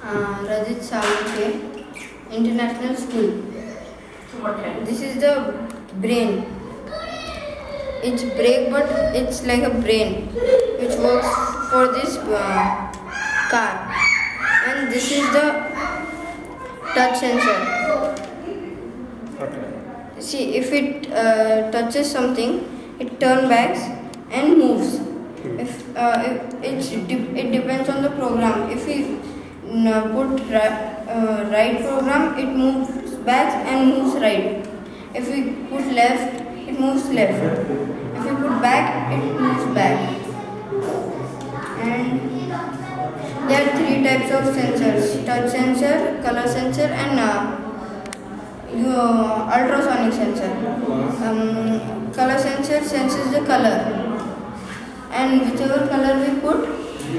Rajit Salunkhe, International School. This is the brain. It's brake, but it's like a brain which works for this car. And this is the touch sensor. See, if it touches something, it turns back and moves. It depends on the program. If we put right program, it moves back and moves right. If we put left, it moves left. If we put back, it moves back. And there are 3 types of sensors: touch sensor, color sensor, and ultrasonic sensor. Color sensor senses the color, and whichever color we put,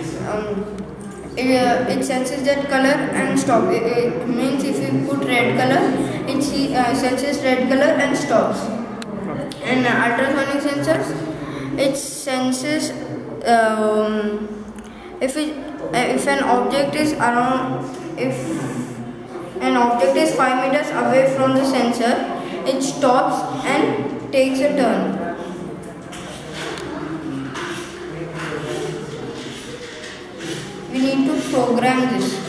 it senses that color and stop. It means if we put red color, it senses red color and stops. And ultrasonic sensors, it senses if an object is around, if an object is 5 meters away from the sensor, it stops and takes a turn. We need to program this.